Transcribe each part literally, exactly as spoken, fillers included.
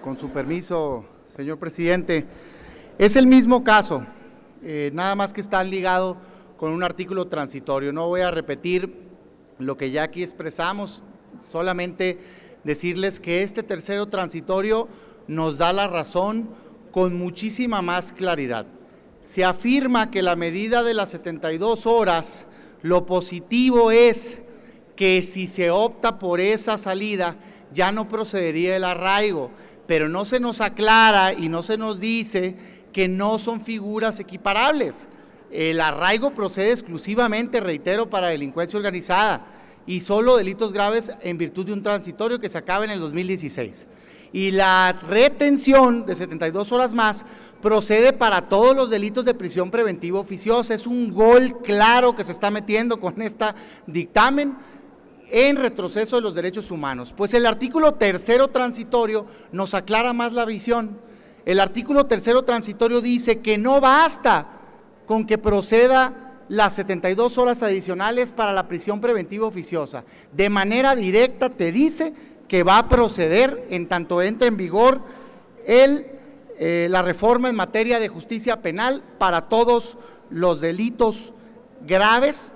Con su permiso, señor presidente, es el mismo caso, eh, nada más que está ligado con un artículo transitorio. No voy a repetir lo que ya aquí expresamos, solamente decirles que este tercero transitorio nos da la razón con muchísima más claridad. Se afirma que la medida de las setenta y dos horas, lo positivo es que si se opta por esa salida, ya no procedería el arraigo, pero no se nos aclara y no se nos dice que no son figuras equiparables. El arraigo procede exclusivamente, reitero, para delincuencia organizada y solo delitos graves en virtud de un transitorio que se acaba en el dos mil dieciséis. Y la retención de setenta y dos horas más procede para todos los delitos de prisión preventiva oficiosa. Es un gol claro que se está metiendo con este dictamen en retroceso de los derechos humanos. Pues el artículo tercero transitorio nos aclara más la visión. El artículo tercero transitorio dice que no basta con que proceda las setenta y dos horas adicionales para la prisión preventiva oficiosa. De manera directa te dice que va a proceder en tanto entre en vigor el, eh, la reforma en materia de justicia penal para todos los delitos graves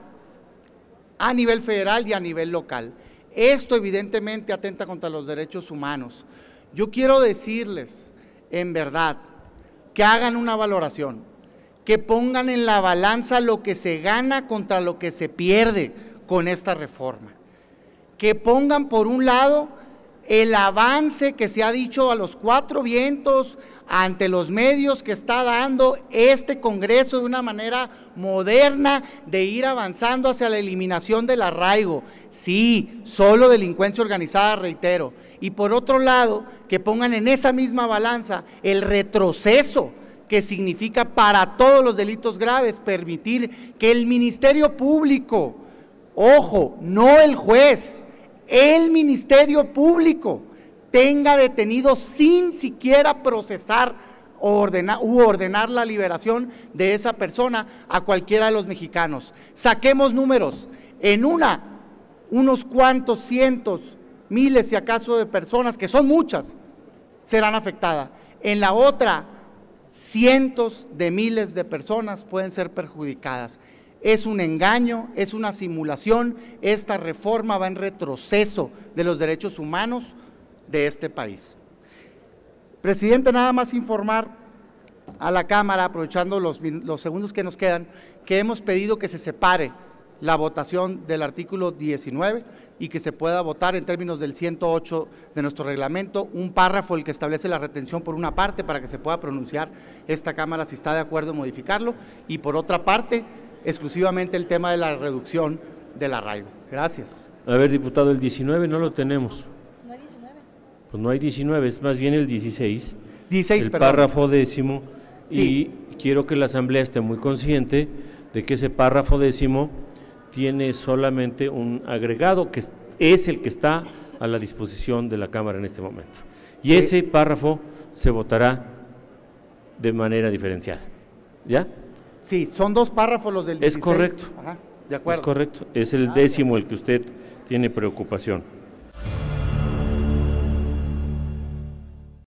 a nivel federal y a nivel local. Esto evidentemente atenta contra los derechos humanos. Yo quiero decirles, en verdad, que hagan una valoración, que pongan en la balanza lo que se gana contra lo que se pierde con esta reforma. Que pongan por un lado el avance que se ha dicho a los cuatro vientos ante los medios que está dando este Congreso de una manera moderna de ir avanzando hacia la eliminación del arraigo. Sí, solo delincuencia organizada, reitero. Y por otro lado, que pongan en esa misma balanza el retroceso que significa para todos los delitos graves permitir que el Ministerio Público, ojo, no el juez, el Ministerio Público tenga detenido sin siquiera procesar o ordenar, u ordenar la liberación de esa persona a cualquiera de los mexicanos. Saquemos números, en una, unos cuantos cientos, miles si acaso de personas, que son muchas, serán afectadas. En la otra, cientos de miles de personas pueden ser perjudicadas. Es un engaño, es una simulación. Esta reforma va en retroceso de los derechos humanos de este país. Presidente, nada más informar a la Cámara, aprovechando los, los segundos que nos quedan, que hemos pedido que se separe la votación del artículo diecinueve y que se pueda votar en términos del ciento ocho de nuestro reglamento, un párrafo el que establece la retención por una parte para que se pueda pronunciar esta Cámara si está de acuerdo en modificarlo, y por otra parte, exclusivamente el tema de la reducción del arraigo. Gracias. A ver, diputado, el diecinueve no lo tenemos. No hay diecinueve. Pues no hay diecinueve, es más bien el dieciséis. dieciséis, el perdón. Párrafo décimo, sí. Y quiero que la Asamblea esté muy consciente de que ese párrafo décimo tiene solamente un agregado que es el que está a la disposición de la Cámara en este momento. Y sí. Ese párrafo se votará de manera diferenciada. ¿Ya? Sí, son dos párrafos los del dieciséis. Es correcto. Ajá, de acuerdo. Es correcto, es el décimo el que usted tiene preocupación.